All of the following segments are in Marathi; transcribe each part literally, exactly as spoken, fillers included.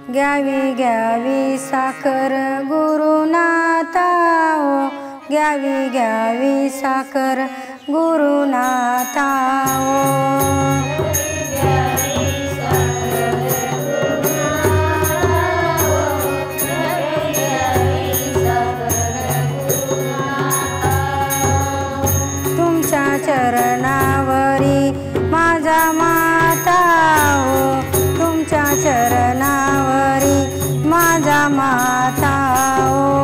घ्यावी घ्यावी साखर गुरुनाथा ओ, घ्यावी घ्यावी साखर गुरुनाथा ओ। तुमच्या चरणावरी माझा माथा हो, तुमच्या चरणावरी माझा माथा हो।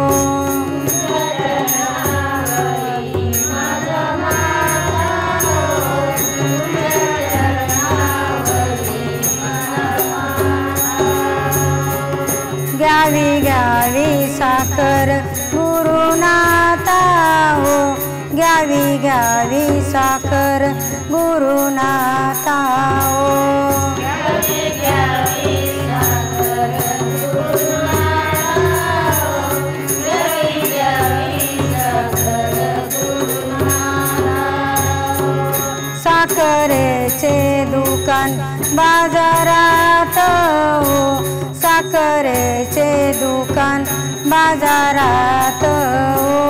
घ्यावी घ्यावी साखर गुरुनाथा हो, घ्यावी घ्यावी साखर गुरुनाथा हो। साखरेचे दुकान बाजारात हो, साखरेचे दुकान बाजारात हो।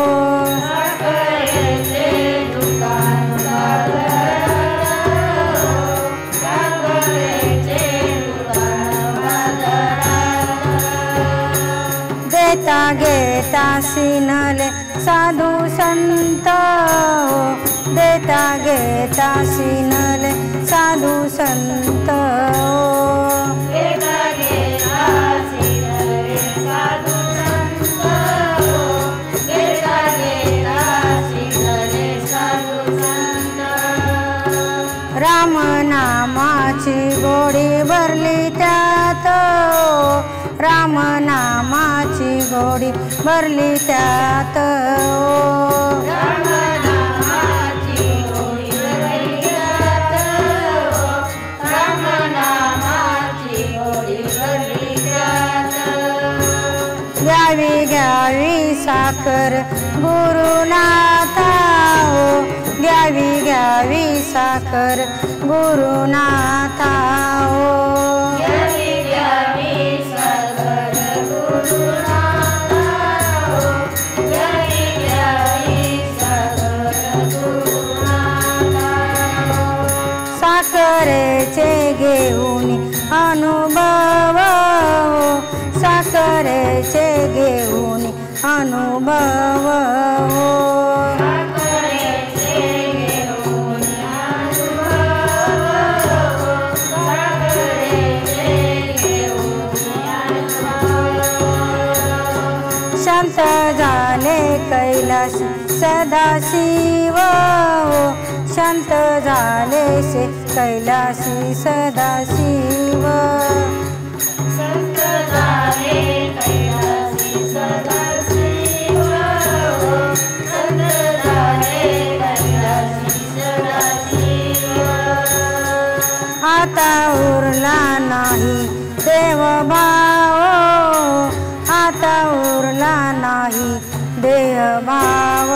देता घेता सिनले साधू संत हो, देता घेता सिनले साधू संत हो। राम नामाची गोडी भरली त्यात हो, राम नामाची गोडी भरली त्यात हो। घ्यावी घ्यावी साखर गुरुनाथा हो, घ्यावी घ्यावी साखर गुरुनाथा हो। साखरेचे घेऊन अनुभव हो, साखरेचे घेऊन अनुभव हो। शांत झाले कैलास सदाशिव हो, शांत झाले से कैलासी सदाशिव। आता उरला नाही देवभाव, आता उरला नाही देहभाव।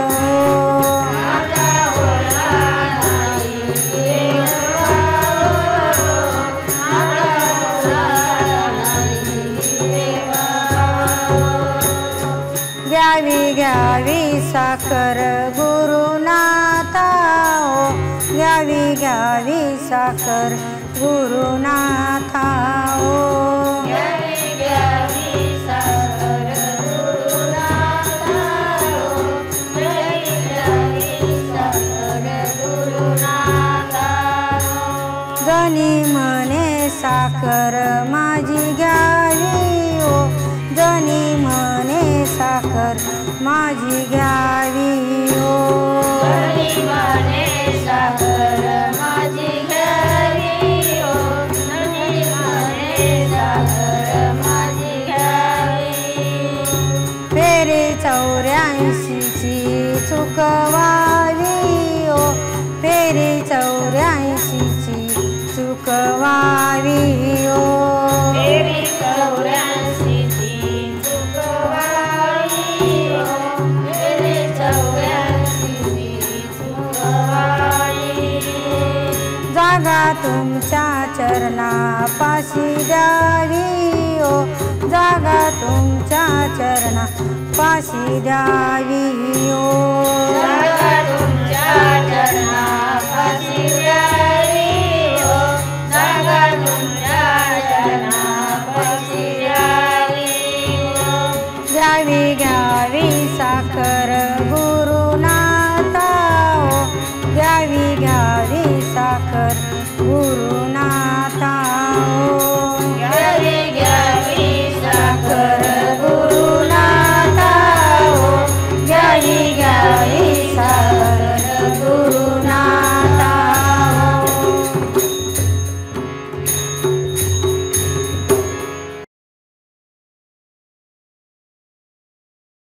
घ्यावी घ्यावी साखर गुरुनाथा हो, घ्यावी घ्यावी साखर गुरुनाथा हो। जनी म्हणे साखर माझी घ्यावी हो, जनी म्हणे साखर माझी घ्यावी हो। फेरी चौऱ्याऐंशीची चुकवावी हो, फेरी चौऱ्याऐंशीची चुकवावी हो। जागा तुमच्या चरणापाशी द्यावी हो, चरणा पाशी द्यावी ओ जागा तुमच्या चरणा पाशी द्यावी ओ जागा तुमच्या चरणा पाशी द्यावी ओ द्यावी घ्यावी साखर गुरुनाथा ओ द्यावी घ्यावी साखर गुरुनाथा